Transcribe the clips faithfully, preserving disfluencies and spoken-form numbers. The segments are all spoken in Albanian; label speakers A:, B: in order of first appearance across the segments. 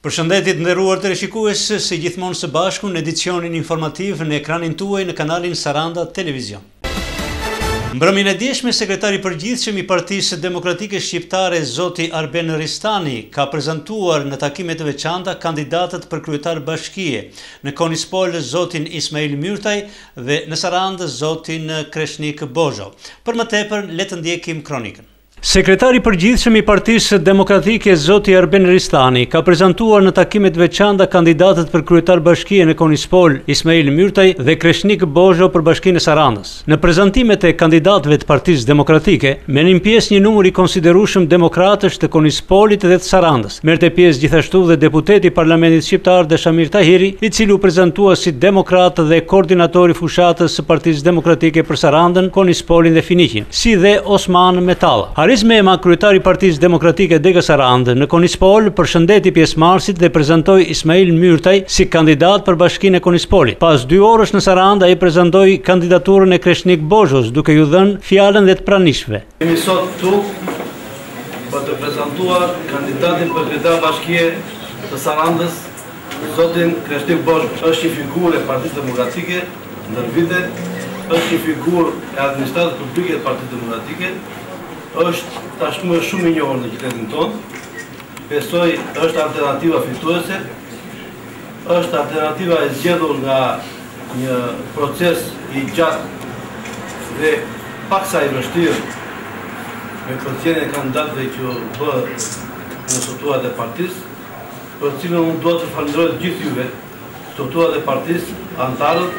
A: Përshëndetje të nderuar teleshikues, si gjithmonë së bashku në edicionin informativ në ekranin tuaj në kanalin Saranda Televizion. Mbrëmjen e djeshme, sekretari i përgjithshëm i Partisë Demokratike Shqiptare, zoti Arben Ristani, ka prezantuar në takime të veçanta kandidatët për kryetar bashkie, në Konispol zotin Ismail Myrtaj dhe në Sarandë zotin Kreshnik Bozho. Për më tepër, le të ndjekim kronikën. Sekretari i përgjithshëm i Partisë Demokratike zoti Arben Ristani ka prezantuar në takimet të veçanta kandidatët për kryetar bashkie në Konispol, Ismail Myrtaj dhe Kreshnik Bozho për bashkinë e Sarandës. Në prezantimet e kandidatëve të Partisë Demokratike, merrin pjesë një numër i konsiderueshëm demokratësh të Konispolit dhe të Sarandës. Merrte pjesë gjithashtu dhe deputeti i Parlamentit Shqiptar Dashamir Tahiri, i cili u prezantua si demokrat dhe koordinatori i fushatës së Partisë Demokratike për Sarandën, Konispolin dhe Finiqin, si dhe Osman Metalla. Haris Mema, kryetari i Partisë Demokratike Dega Sarandë në Konispol, përshëndeti pjesëmarrësit dhe prezantoi Ismail Myrtaj si kandidat për bashkinë e Konispolit. Pas dy orësh në Sarandë, ai prezantoi kandidaturën e Kreshnik Bozhos, duke ju dhënë fjalën dhe të pranishmëve.
B: Jemi sot këtu për të prezantuar kandidatin për kryetar bashkie të Sarandës, zotin Kreshnik Bozho. Është një figurë e Partisë Demokratike ndër vite, është një figurë e administratës publike të Partisë Demokratike. Është tashmë shumë i njohur në qytetin tonë. Besoj është alternativa fituese, është alternativa e zgjedhur nga një proces i gjatë dhe paksa i vështirë me përcjelljen e kandidatëve që u bë në strukturat e partisë, për cilën unë dua të falenderoj të gjithë juve, strukturat e partisë, anëtarët,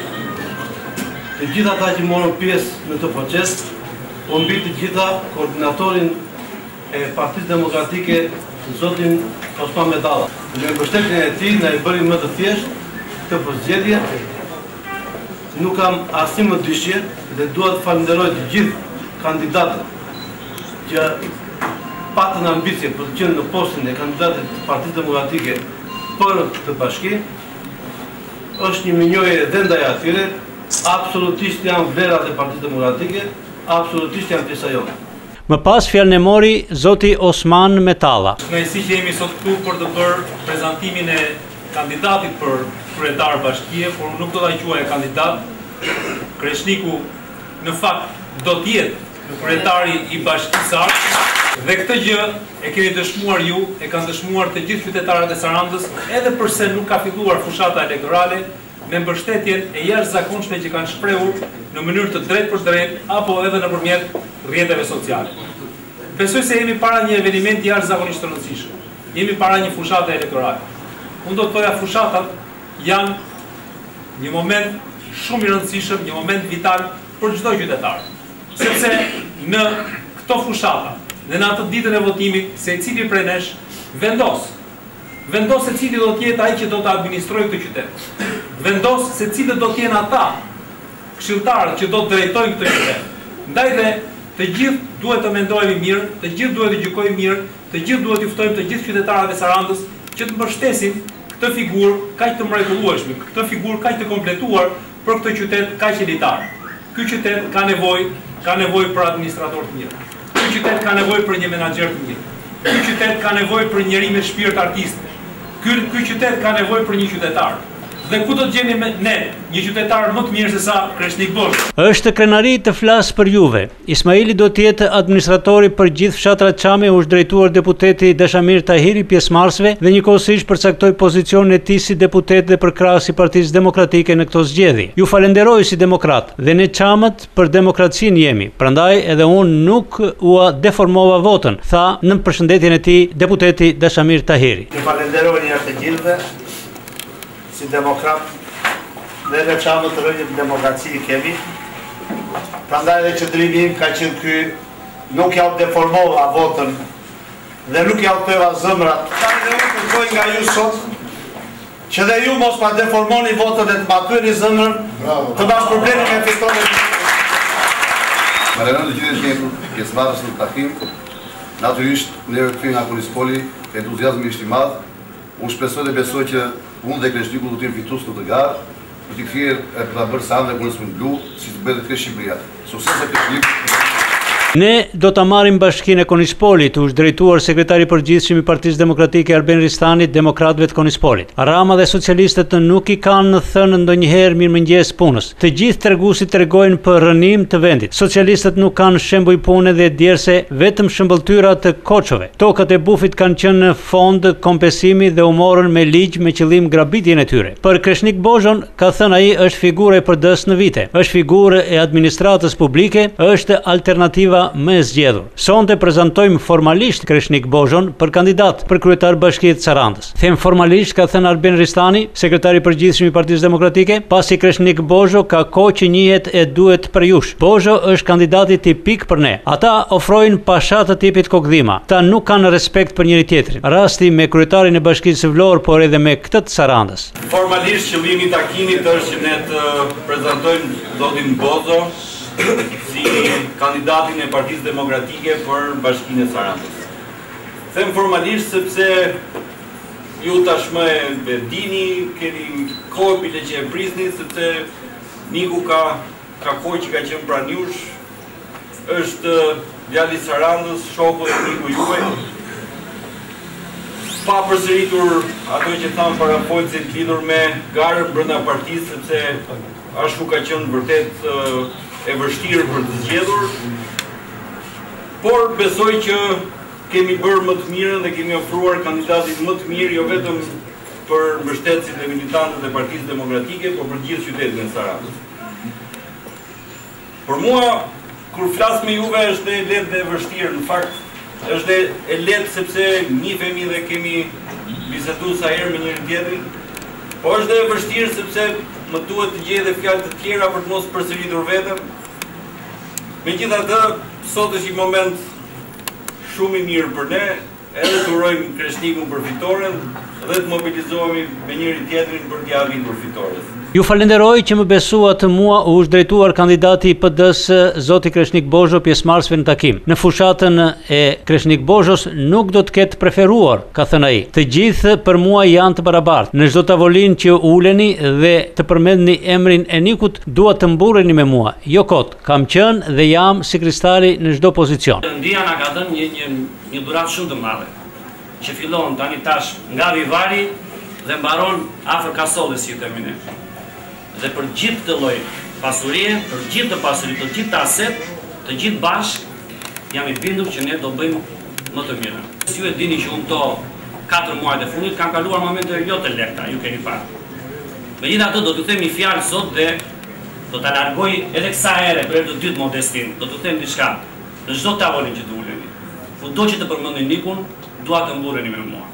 B: të gjithë ata që morën pjesë në këtë proces. Unë mbi të gjitha koordinatorin e Partisë Demokratike, zotin Osman Metalla. Me mbështetjen e tij na i bëri më të thjeshtë këtë përzgjedhje. Nuk kam asnjë më dyshje dhe dua të falenderoj të gjithë kandidatët që patën ambicie për të qenë në postin e kandidatit të Partisë Demokratike për këtë bashki. Është një minjojë dhe ndaj atyre, absolutisht janë vlerat e Partisë Demokratike. Absolutisht janë pjesa jonë.
A: Më pas fjalën e mori zoti Osman Metalla.
C: Kënaqësi që jemi sot këtu për të bërë prezantimin e kandidatit për kryetar bashkie, por nuk do ta quaj kandidat. Kreshniku në fakt do të jetë kryetari i bashkisë së Sarandës dhe këtë gjë e keni dëshmuar ju, e kanë dëshmuar të gjithë qytetarët e Sarandës, edhe pse nuk ka filluar fushata elektorale, me mbështetjen e jashtëzakonshme që kanë shprehur në mënyrë të drejtë për drejtë apo edhe nëpërmjet rrjeteve sociale. Besoj se jemi para një evenimenti jashtëzakonisht të rëndësishëm. Jemi para një fushate elektorale. Unë do të thoja fushatat janë një moment shumë i rëndësishëm, një moment vital për çdo qytetar. Sepse në këto fushata dhe në atë ditën e votimit, secili prej nesh vendos vendos se cili do të jetë ai që do të administrojë këtë qytet. Vendos se cilët do të jenë ata këshilltarët që do të drejtojnë këtë qytet. Ndaj dhe të gjithë duhet të mendojmë mirë, të gjithë duhet të gjykojmë mirë, të gjithë duhet të ftojmë të gjithë qytetarët e Sarandës që të mbështesin këtë figurë kaq të mrekullueshme, këtë figurë kaq të kompletuar për këtë qytet kaq elitar. Ky qytet ka nevojë, ka nevojë për administrator të mirë. Ky qytet ka nevojë për një menaxher të mirë. Ky qytet ka nevojë për njerëz me shpirt artist. Ky ky qytet ka nevojë për një qytetar. Dhe ku do të gjeni ne një qytetar më të mirë se sa Kreshnik Bozho?
A: Është krenari të flas për juve. Ismaili do të jetë administratori për gjithë fshatrat Çame, u është drejtuar deputeti Dashamir Tahiri pjesëmarrësve dhe njëkohësisht përcaktoi pozicionin e tij si deputet dhe përkrahas i Partisë Demokratike në këto zgjedhje. Ju falenderoj si demokrat dhe ne Çamët për demokracinë jemi. Prandaj edhe unë nuk ua deformova votën, tha në përshëndetjen e tij deputeti Dashamir Tahiri.
B: Ju falenderoj një herë të gjithëve. Si demokrat, dhe në Çamët të rënjë demokraci i kemi. Prandaj dhe qëndrimi im ka qenë ky, nuk ja u deformova votën dhe nuk ja u tëva zëmrat. Tani dhe unë kërkoj nga ju sot, që dhe ju mos ma deformoni votën dhe të ma pyeni zëmrën, të bash problemi me fitonin.
D: Falenderoj të gjithë që pjesëmarrës në takim. Natyrisht, neve këtu nga Konispoli, entuziazmi ishte i madh. Unë shpresoj dhe besoj që unë dhe Kreshniku do të jemi fitues këtë garë, për të kthyer për ta bërë Sarandën Konispol blu, si të bëhet këtë Shqipëria. Sukses e Kreshnikut.
A: Ne do ta marrim Bashkinë e Konispolit, u drejtuar sekretari i përgjithshëm i Partisë Demokratike Arben Ristani, Demokratëve të Konispolit. Rama dhe socialistët nuk i kanë thënë ndonjëherë mirëmëngjes punës. Të gjithë treguesit tregojnë për rënim të vendit. Socialistët nuk kanë shembuj pune dhe djerse vetëm shëmbëltyra të koçove. Tokat e bufit kanë qenë në fond kompensimi dhe u morën me ligj me qëllim grabitjen e tyre. Për Kreshnik Bozhon, ka thënë ai, është figurë e P D-s në vite. Është figurë e administratës publike, është alternativa më e zgjedhur. Sonte prezantojmë formalisht Kreshnik Bozhon për kandidat për kryetar Bashkinë të Sarandës. Them formalisht, ka thënë Arben Ristani, sekretari i përgjithshëm i Partisë Demokratike, pasi Kreshnik Bozho ka kohë që njihet e duhet për jush. Bozho është kandidati tipik për ne. Ata ofrojnë pasha të tipit kokdhima. Ta nuk kanë respekt për njëri tjetrin. Rasti me kryetarin e Bashkisë së Vlorë, por edhe me këtë të Sarandës.
B: Formalisht qëllimi i takimit është që ne të prezantojmë zotin Bozho si kandidatin e Partisë Demokratike për Bashkinë e Sarandës. Them formalisht sepse ju tashmë e dini, keni kohë bile që e prisni, sepse Niku ka ka kohë që ka qenë pranë jush, është djali i Sarandës, shoku i Niku juaj. Pa përsëritur ato që thamë para folësit lidhur me garën brenda partisë, sepse ashtu ka qenë vërtet e vështirë për të zgjedhur, por besoj që kemi bërë më të mirën dhe kemi ofruar kandidatin më të mirë, jo vetëm për mbështetësit dhe militantët e Partisë Demokratike, por për gjithë qytetin e Sarandës. Për mua, kur flas me juve, është e lehtë dhe e vështirë, në fakt, është e lehtë sepse njihemi dhe kemi biseduar sa herë me njëri tjetrin, po është e vështirë sepse më duhet të gjej edhe fjalë të tjera për të mos përsëritur veten. Megjithatë, sot është një moment shumë i mirë për ne, edhe të urojmë Kreshnikun për fitoren dhe të mobilizohemi me njëri tjetrin për t'ia arritur fitores.
A: Ju falenderoj që më besuat mua, u është drejtuar kandidati i P D-s zoti Kreshnik Bozho pjesëmarrësve në takim. Në fushatën e Kreshnik Bozhos nuk do të ketë preferuar, ka thënë ai. Të gjithë për mua janë të barabartë. Në çdo tavolinë që uleni dhe të përmendni emrin e Nikut, dua të mburreni me mua. Jo kot, kam qenë dhe jam si kristali në çdo pozicion.
E: Ndia na ka dhënë një një një dhuratë shumë të madhe, që fillon tani tash nga Vivari dhe mbaron afër Kasollit, si themi ne. Dhe për gjithë të lloj pasurie, për gjithë të pasuri, të gjithë të aset, të gjithë bashkë, jam i bindur që ne do bëjmë më të mirë. Ju e dini që unë këto katër muajt e fundit kam kaluar momente jo të lehta, ju keni parë. Megjithatë do t'ju them një fjalë sot dhe do ta largoj edhe kësa ere për herë të dytë modestin. Do t'ju them diçka. Në çdo tavolinë që të uleni, kudo që të përmendni Nikun, dua të mburreni me mua.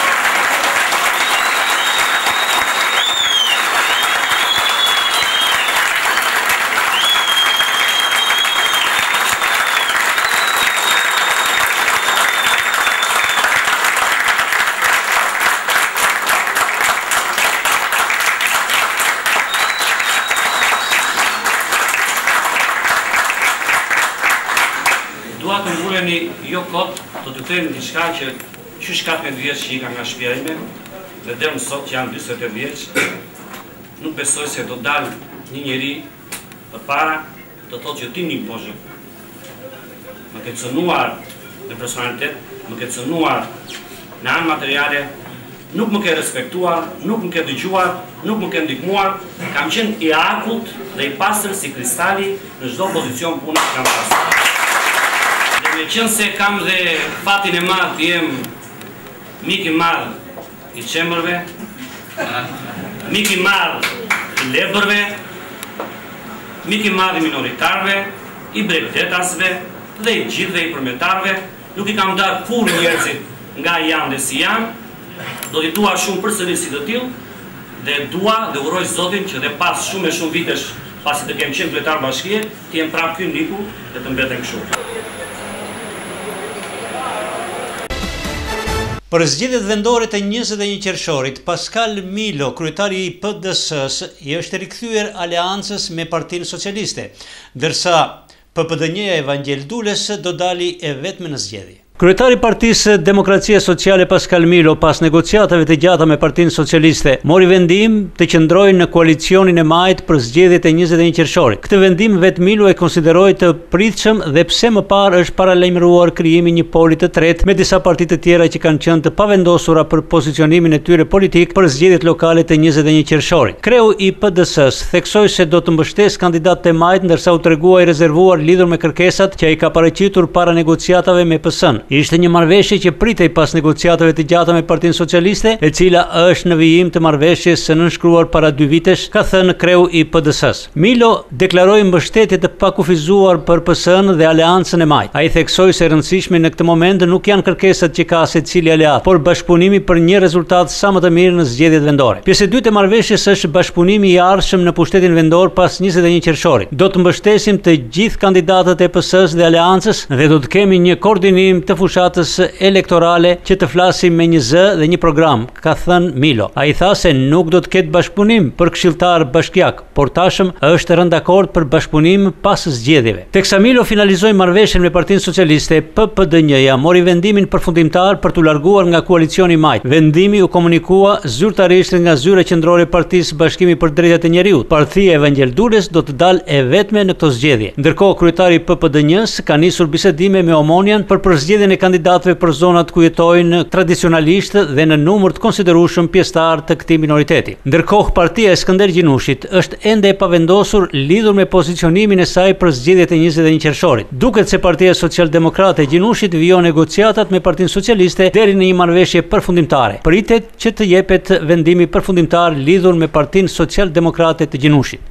E: Dua të mburreni jo kot, do t'ju them diçka që qysh katëmbëdhjetë vjeç që i ka nga shtëpia ime, dhe deri më sot që jam njëzet e tetë vjeç, nuk besoj se do dalë një njeri përpara të thotë që ti Nik Bozho më ke cënuar në personalitet, më ke cënuar në anë materiale, nuk më ke respektuar, nuk më ke dëgjuar, nuk më ke ndihmuar, kam qenë i akullt dhe i pastër si kristali në çdo pozicion pune që kam pasur. Me qënë se kam dhe fatin e madh të jem mik i madh i qemërve, mik i madh i lebërve, mik i madh i minoritarve, i bregdetasve dhe i gjithve i përmetarve, nuk i kam darë kur njerëzit nga janë dhe si janë, do t'i dua shumë përsëri si të tillë, dhe dua dhe uroj Zotin që dhe pas shumë e shumë vitesh pasi të kem qenë kryetar bashkie, të jem prapë ky Niku dhe të mbetem kështu.
A: Për zgjedhjet vendore të njëzet e një qershorit, Pascal Milo, kryetari i P D S-s, i është rikthyer aleancës me Partinë Socialiste, ndërsa P P D N-ja Evangel Dules do dali e vetme në zgjedhje. Kryetari i Partisë Demokracia Sociale Pascal Milo, pas negociatave të gjata me Partinë Socialiste, mori vendim të qëndrojë në koalicionin e majt për zgjedhjet e njëzet e një qershorit. Këtë vendim vetë Milo e konsideroi të pritshëm dhe pse më parë është paralajmëruar krijimi një poli të tretë me disa parti të tjera që kanë qenë të pavendosura për pozicionimin e tyre politik për zgjedhjet lokale të njëzet e një qershorit. Kreu i P D S-s theksoi se do të mbështes kandidatët e majt, ndërsa u tregua i rezervuar lidhur me kërkesat që ai ka paraqitur para negociatave me P S-n. Ishte një marrëveshje që pritej pas negociatave të gjata me Partinë Socialiste, e cila është në vijim të marrëveshjes së nënshkruar para dy vitesh, ka thënë kreu i P D S-s. Milo deklaroi mbështetje të pakufizuar për P S-n dhe Aleancën e Majt. Ai theksoi se e rëndësishme në këtë moment nuk janë kërkesat që ka secili aleat, por bashkëpunimi për një rezultat sa më të mirë në zgjedhjet vendore. Pjesë e dytë e marrëveshjes është bashkëpunimi i ardhshëm në pushtetin vendor pas njëzet e një qershorit. Do të mbështesim të gjithë kandidatët e P S-s dhe Aleancës dhe do të kemi një koordinim të fushatës elektorale që të flasim me një zë dhe një program, ka thënë Milo. Ai tha se nuk do të ketë bashkëpunim për këshilltar bashkiak, por tashëm është rënë dakord për bashkëpunim pas zgjedhjeve. Teksa Milo finalizoi marrëveshjen me Partinë Socialiste, P P D N-ja mori vendimin përfundimtar për t'u larguar nga koalicioni i majt. Vendimi u komunikua zyrtarisht nga zyra qendrore e Partisë Bashkimi për Drejtat e Njeriut. Partia Evangel Dules do të dalë e vetme në këto zgjedhje. Ndërkohë kryetari i P P D N-s ka nisur bisedime me Omonian për përzgjedhjen e kandidatëve për zonat ku jetojnë tradicionalisht dhe në numër të konsiderueshëm pjesëtar të këtij minoriteti. Ndërkohë partia e Skënder Gjinushit është ende e pavendosur lidhur me pozicionimin e saj për zgjedhjet e njëzet e një qershorit. Duket se Partia Socialdemokrate e Gjinushit vijon negociatat me Partinë Socialiste deri në një marrëveshje përfundimtare. Pritet që të jepet vendimi përfundimtar lidhur me Partinë Socialdemokrate të Gjinushit.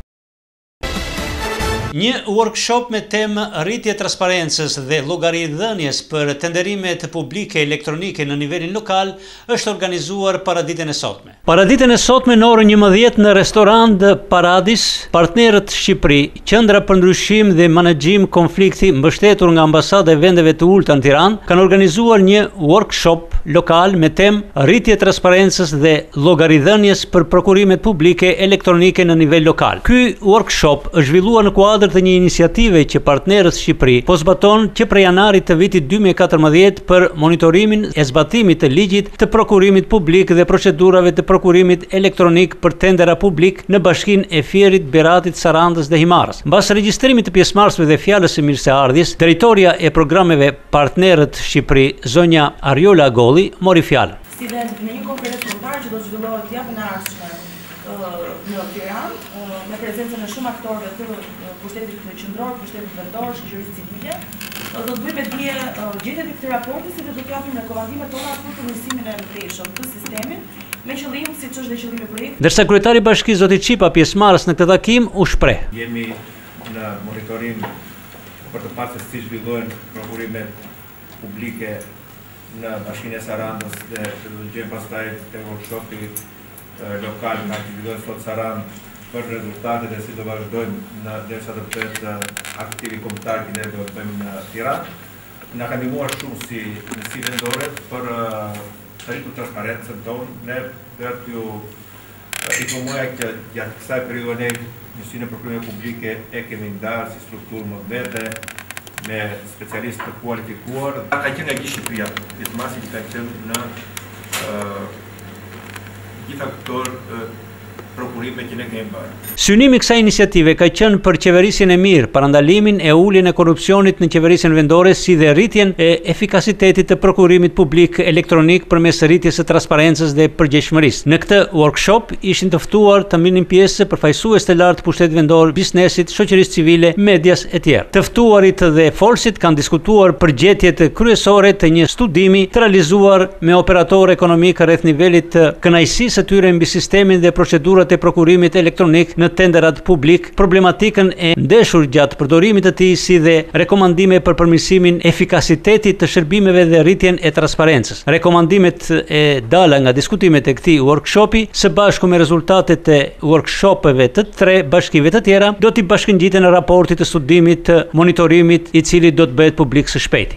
A: Një workshop me temë rritje transparencës dhe llogaridhënies për tenderimet publike elektronike në nivelin lokal është organizuar paraditën e sotme. Paraditën e sotme në orën njëmbëdhjetë në restorant Paradis, partnerët Shqipëri, Qendra për Ndryshim dhe Menaxhim Konflikti mbështetur nga Ambasada e Vendeve të Ulta në Tiranë, kanë organizuar një workshop lokal me temë rritje transparencës dhe llogaridhënies për prokurimet publike elektronike në nivel lokal. Ky workshop është zhvilluar në kuadër të një iniciative që partnerët Shqipëri po zbaton që prej janarit të vitit dy mijë e katërmbëdhjetë për monitorimin e zbatimit të ligjit të prokurimit publik dhe procedurave të prokurimit elektronik për tendera publik në bashkinë e Fierit, Beratit, Sarandës dhe Himarës. Mbas regjistrimit të pjesëmarrësve dhe fjalës së mirëseardhjes, drejtoria e programeve partnerët Shqipëri, zonja Ariola Golli, mori fjalën.
F: Si dhe në një konferencë kombëtare që do zhvillohet javën e ardhshme në Tiranë, me prezencën e shumë aktorëve të pushtetit qendror, pushtetit vendor, shoqërisë civile, do të bëjmë dije gjetjet e këtij raporti si dhe do të japim rekomandimet tona për përmirësimin e mëtejshëm të sistemit, me qëllim siç është dhe qëllimi i projektit. Ndërsa kryetari i bashkisë zoti Çipa, pjesëmarrës në këtë takim, u shpreh.
G: Jemi në monitorim për të parë se si zhvillohen prokurimet publike në bashkinë e Sarandës dhe do të gjejmë pastaj te workshopi lokal nga aktivitetet sot Sarandë për rezultatet e si do vazhdojmë në derisa të bëhet aktivi kombëtar që ne do të bëjmë në Tiranë. Na ka ndihmuar shumë si në si vendore për të rritur transparencën tonë. Ne do t'ju informojmë që gjatë kësaj periudhe ne njësinë e prokurimeve publike e kemi ndarë si strukturë më vete me specialistë të kualifikuar. Ka qenë nga gjithë Shqipëria, pjesëmarrësi që ka qenë në gjitha këto prokurime që ne kemi bërë.
A: Synimi i kësaj iniciative ka qenë për qeverisjen e mirë, parandalimin e uljen e korrupsionit në qeverisjen vendore, si dhe rritjen e efikasitetit të prokurimit publik elektronik përmes rritjes së transparencës dhe përgjegjshmërisë. Në këtë workshop ishin të ftuar të marrin pjesë përfaqësues të lartë të pushtetit vendor, biznesit, shoqërisë civile, medias e tjerë. Të ftuarit dhe folësit kanë diskutuar përgjetjet kryesore të një studimi të realizuar me operatorë ekonomik rreth nivelit të kënaqësisë së tyre mbi sistemin dhe procedurat e prokurimit elektronik në tenderat publik, problematikën e ndeshur gjatë përdorimit të tij, si dhe rekomandime për përmirësimin e efikasitetit të shërbimeve dhe rritjen e transparencës. Rekomandimet e dala nga diskutimet e këtij workshopi, së bashku me rezultatet e workshopeve të tre bashkive të tjera, do t'i bashkëngjiten në raportit të studimit të monitorimit, i cili do të bëhet publik së shpejti.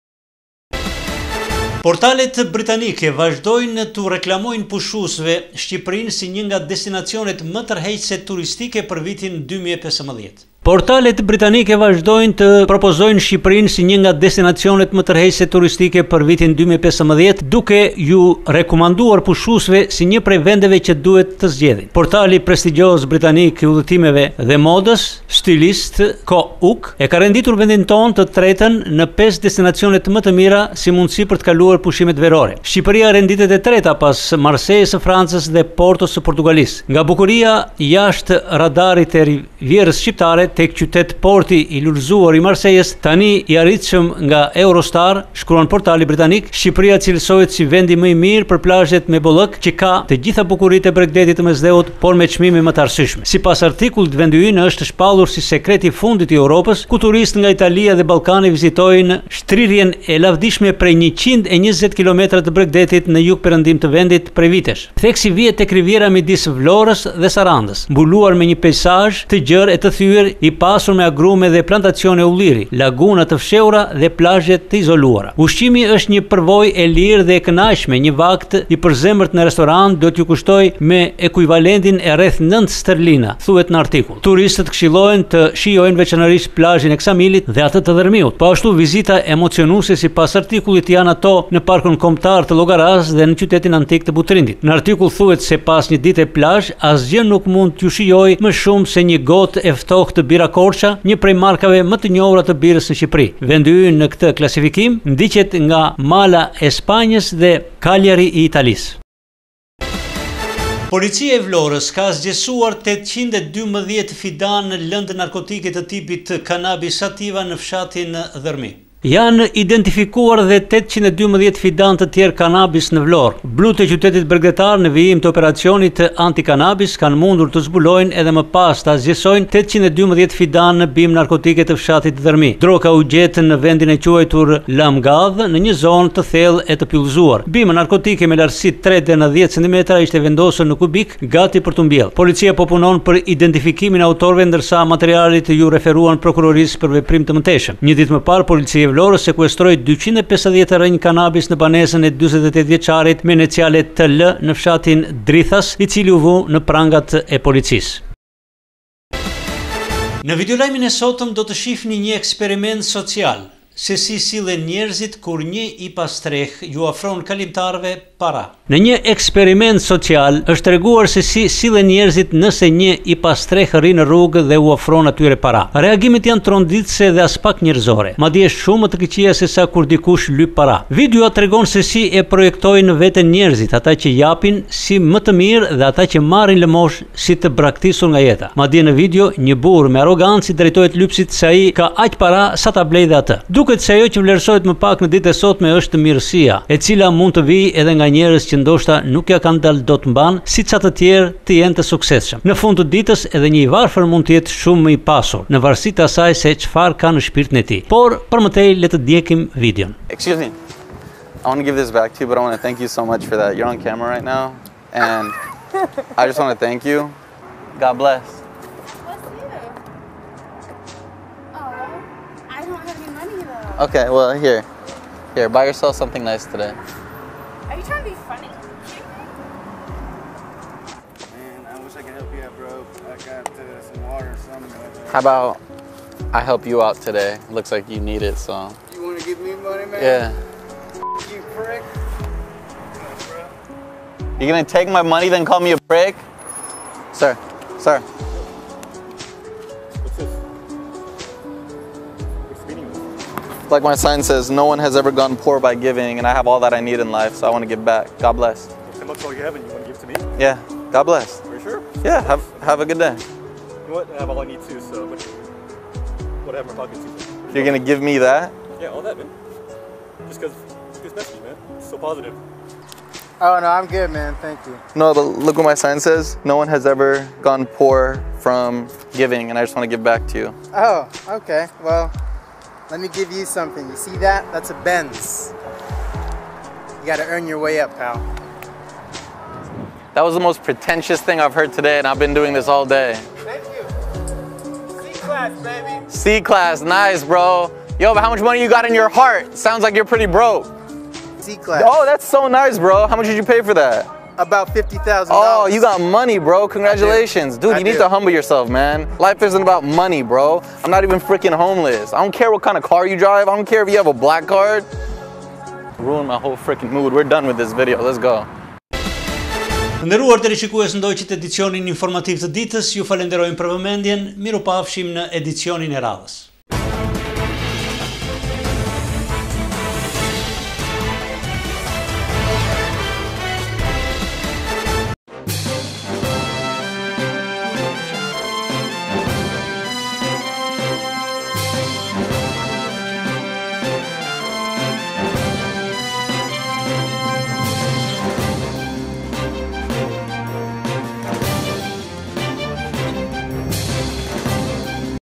A: Portalet britanike vazhdojnë të reklamojnë pushuesve Shqipërinë si një nga destinacionet më tërheqëse turistike për vitin dy mijë e pesëmbëdhjetë. Portalet britanike vazhdojnë të propozojnë Shqipërinë si një nga destinacionet më tërheqëse turistike për vitin dy mijë e pesëmbëdhjetë, duke ju rekomanduar pushuesve si një prej vendeve që duhet të zgjedhin. Portali prestigjioz britanik i udhëtimeve dhe modës, Stylist Co Uk, e ka renditur vendin tonë të tretën në pesë destinacionet më të mira si mundësi për të kaluar pushimet verore. Shqipëria renditet e treta pas Marseilles së Francës dhe Portos së Portugalisë. Nga bukuria jashtë radarit e rivierës shqiptare tek qytet porti i lullzuar i Marseilles, tani i arritshëm nga Eurostar, shkruan portali britanik, Shqipëria cilësohet si vendi më i mirë për plazhet me bollëk që ka të gjitha bukuritë e Bregdetit të Mesdheut, por me çmime më të arsyeshme. Sipas artikullit, vendi ynë është shpallur si sekreti i fundit i Europës, ku turistë nga Italia dhe Ballkani vizitojnë shtrirjen e lavdishme prej njëqind e njëzet kilometra të Bregdetit në jug-perëndim të vendit prej vitesh. Theksi vihet tek riviera midis Vlorës dhe Sarandës, mbuluar me një peizazh të gjerë e të thyer, i pasur me agrume dhe plantacione ulliri, laguna të fshehura dhe plazhe të izoluara. Ushqimi është një përvojë e lirë dhe e kënaqshme, një vakt i përzemërt në restoran do t'ju kushtoj me ekuivalentin e rreth nëntë sterlina, thuhet në artikull. Turistët këshillohen të shijojnë veçanërisht plazhin e Ksamilit dhe atë të Dërmiut. Po ashtu vizita emocionuese sipas artikullit janë ato në parkun kombëtar të Llogaras dhe në qytetin antik të Butrindit. Në artikull thuhet se pas një dite plazh, asgjë nuk mund t'ju shijojë më shumë se një gotë e ftohtë Bira Korça, një prej markave më të njohura të birës në Shqipëri. Vendi ynë në këtë klasifikim ndiqet nga Mala e Spanjës dhe Cagliari i Italisë. Policia e Vlorës ka zgjesuar tetëqind e dymbëdhjetë fidan në lëndë narkotike të tipit Cannabis sativa në fshatin Dërmi. Janë identifikuar dhe tetëqind e dymbëdhjetë fidan të tjerë kanabis në Vlorë. Blut e qytetit bregdetar në vijim të operacionit anti-kanabis kanë mundur të zbulojnë edhe më pas të zgjesojnë tetëqind e dymbëdhjetë fidan në bimë narkotike të fshatit Dërmi. Droga u gjetë në vendin e quajtur Lamgadh në një zonë të thellë e të pyllëzuar. Bimë narkotike me lartësi tre deri në dhjetë centimetra ishte vendosur në kubik, gati për të mbjellë. Policia po punon për identifikimin e autorëve, ndërsa materialet ju referuan prokurorisë për veprim të mëtejshëm. Një ditë më parë, policia Vlorës sekuestroi dyqind e pesëdhjetë rënj kanabis në banesën e dyzet e tetë vjeçarit me iniciale T L në fshatin Drithas, i cili u vu në prangat e policisë. Në videolajmin e sotëm do të shihni një eksperiment social, se si sillen njerëzit kur një i pastreh ju afron kalimtarëve para. Në një eksperiment social është treguar se si sillen njerëzit nëse një i pastreh rri në rrugë dhe u ofron atyre para. Reagimet janë tronditëse dhe as pak njerëzore, madje shumë më të këqija se sa kur dikush lyp para. Videoja tregon se si e projektojnë veten njerëzit, ata që japin si më të mirë dhe ata që marrin lëmosh si të braktisur nga jeta. Madje në video një burr me arrogancë drejtohet lypsit se ai ka aq para sa ta blej dhe atë. Duket se ajo që vlerësohet më pak në ditën e sotme është mirësia, e cila mund të vijë edhe nga njerëz që ndoshta nuk ja kanë dalë dot mban, siç ata të tjerë të jenë të suksesshëm. Në fund të ditës edhe një i varfër mund të jetë shumë më i pasur, në varësi të asaj se çfarë ka në shpirtin e tij. Por për më tej le të ndjekim videon.
H: Excuse me. I want to give this back to you, but I want to thank you so much for that. You're on camera right now, and I just want to thank you. God bless.
I: I don't have any money though.
H: Okay, well, here. Here, buy yourself something nice today.
I: Are you trying to be funny?
J: Man, I wish I could help you out, bro. I got uh, some water or something.
H: How about I help you out today? It looks like you need it, so.
J: You want to give me money, man?
H: Yeah.
J: You prick.
H: You're gonna take my money, then call me a prick? Sir, sir.
J: What's this? What's the meaning of this?
H: Like my sign says, no one has ever gone poor by giving, and I have all that I need in life, so I want to give back. God bless.
J: Ten bucks all you have and you want to give to me?
H: Yeah, God bless.
J: Are you sure?
H: Yeah, have, have a good day.
J: You know what? I have all I need too, so what, what am I talking to?
H: You're gonna give me that?
J: Yeah, all that, man. Just because it's good message, man. It's so positive.
K: Oh, no, I'm good, man. Thank you.
H: No, but look what my sign says. No one has ever gone poor from giving, and I just want to give back to you.
K: Oh, okay. Well, let me give you something. You see that? That's a Benz. You got to earn your way up, pal.
H: That was the most pretentious thing I've heard today, and I've been doing this all day.
K: Thank you. C-class, baby.
H: C-class, nice, bro. Yo, but how much money you got in your heart? Sounds like you're pretty broke.
K: C-class.
H: Oh, that's so nice, bro. How much did you pay for that?
K: about fifty thousand
H: Oh,
K: dollars.
H: you got money, bro. Congratulations. Dude,
K: I
H: you need
K: do.
H: to humble yourself, man. Life isn't about money, bro. I'm not even freaking homeless. I don't care what kind of car you drive. I don't care if you have a black card. Ruined my whole freaking mood. We're done with this video. Let's go.
A: Nderuar teleshikues, ndoqët edicionin informativ të ditës, ju falenderojmë për vëmendjen, miru pafshim në edicionin e radhës.